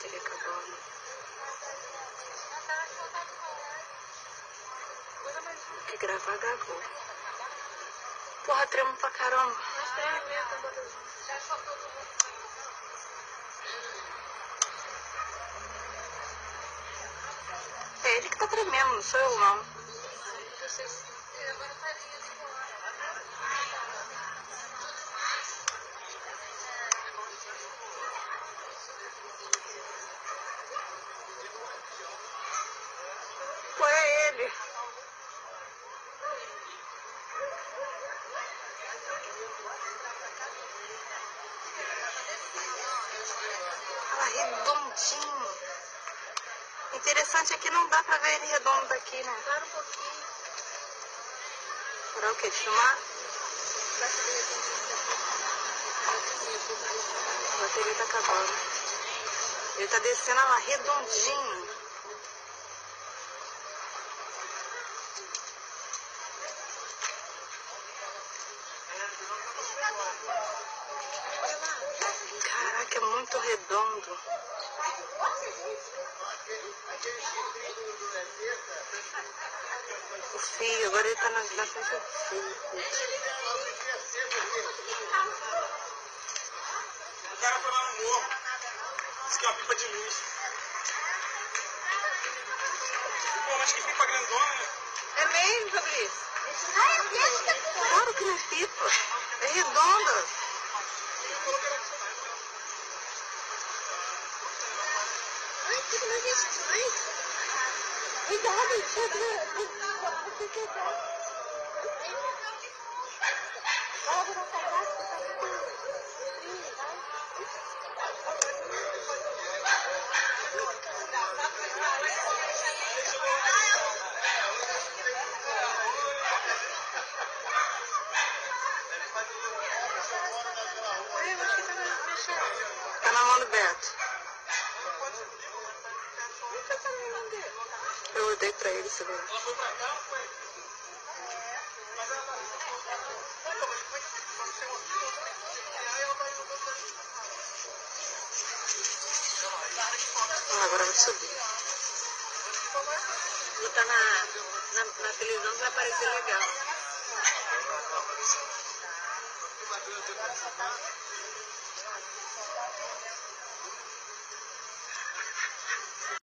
bateria acabando. Porque gravar gravou. Porra, tremo pra caramba. É ele que tá tremendo, não sou eu não. Pô, é ele. Olha, redondinho. Interessante é que não dá pra ver ele redondo daqui, né? Para um pouquinho. Para o quê? De filmar? A bateria tá acabando. Ele tá descendo lá, redondinho. Caraca, é muito redondo. O fio, agora ele tá na frente do fio. O cara foi lá no morro. Disse que é uma pipa de luz. Pô, mas que pipa grandona, né? É mesmo, Fabrício? Claro que não é pipa. É redonda. Ai, que coisa estranha. Cuidado, Tá na mão do Beto. Eu dei pra ele, você viu? Ela foi pra cá, foi? Mas ela tá... Ah, agora vai subir. Botar na televisão vai aparecer legal.